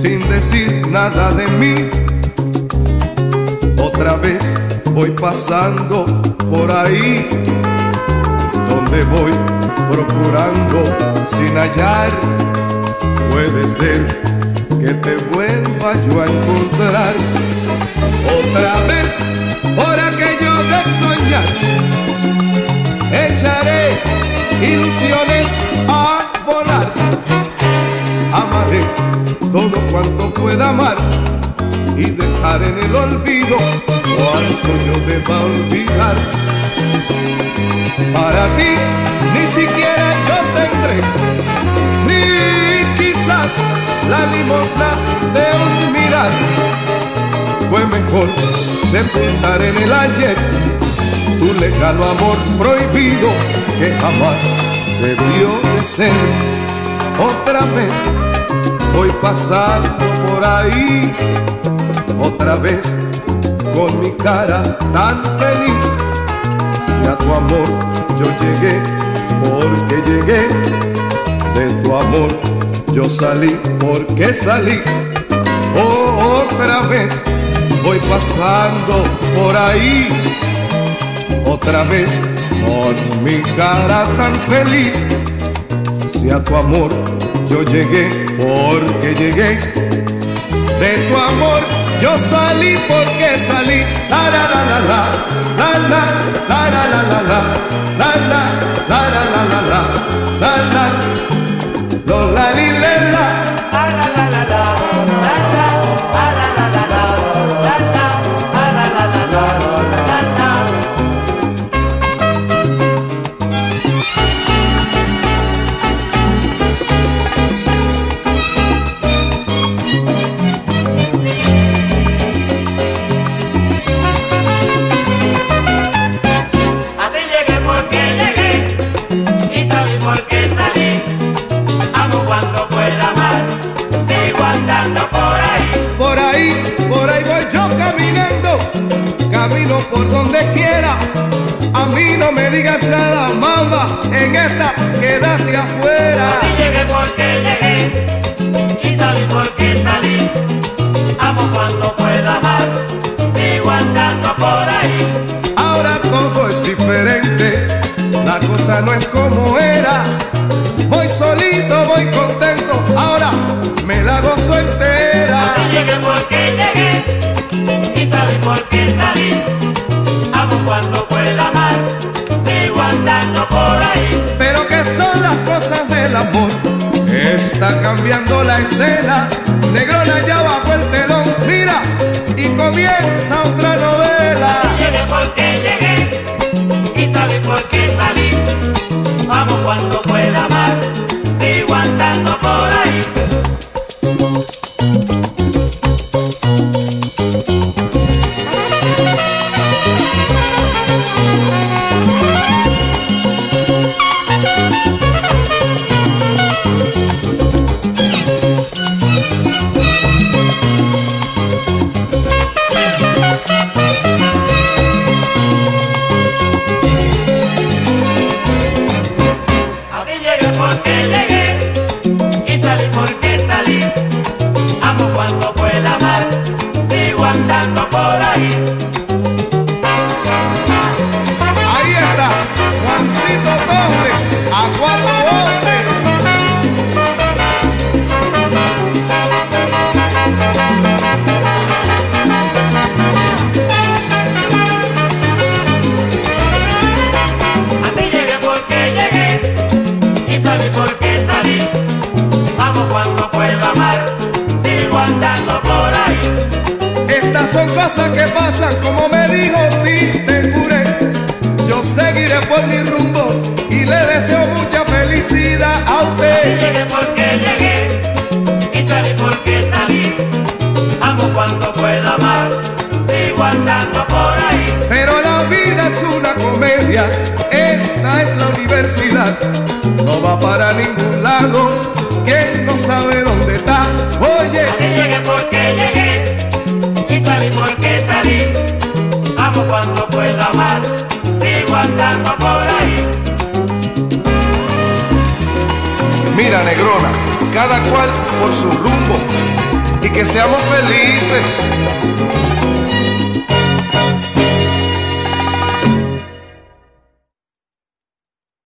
sin decir nada de mí. Otra vez voy pasando por ahí, donde voy procurando sin hallar. Puede ser que te vuelva yo a encontrar. Otra vez por aquello de soñar, echaré ilusiones a volar. Amaré todo cuanto pueda amar y dejar en el olvido cuanto yo deba olvidar. Para ti ni siquiera yo tendré, ni quizás la limosna de un mirar. Fue mejor sepultar en el ayer tu lejano amor prohibido que jamás debió de ser. Otra vez voy pasando por ahí, otra vez con mi cara tan feliz. Si a tu amor yo llegué, porque llegué, de tu amor yo salí, porque salí. Oh, otra vez voy pasando por ahí, otra vez con mi cara tan feliz. Si a tu amor yo llegué, porque llegué, de tu amor yo salí, porque salí. La la la la la, la la la la la la la, la la la la la la la, la la lo la li la la, la la la la la, la la la la la la, la la la la la la. Camino por donde quiera, a mí no me digas nada, mamá, en esta quédate afuera. A ti llegué porque llegué y salí porque salí. Amo cuando pueda amar, sigo andando por ahí. Ahora todo es diferente, la cosa no es como era. Voy solito, voy contento, ahora me la gozo entera. A ti llegué porque llegué y salí porque salí. Amo cuando pueda amar, sigo andando por ahí. Pero que son las cosas del amor, está cambiando la escena. Negrona ya bajo el telón, mira, y comienza otra novela. A ti llegué porque llegué y salí porque salí. Amo cuando pueda amar, sigo andando por ahí. Son cosas que pasan, como me dijo Tite Curé. Yo seguiré por mi rumbo y le deseo mucha felicidad a usted. Llegué porque llegué y salí porque salí. Amo cuando pueda amar, sigo andando por ahí. Pero la vida es una comedia, esta es la universidad. No va para ningún lado, quien no sabe dónde está. Oye, aquí llegué porque llegué y salí porque salí. Amo cuando pueda amar, sigo andando por ahí. Mira, negrona, cada cual por su rumbo. y que seamos felices.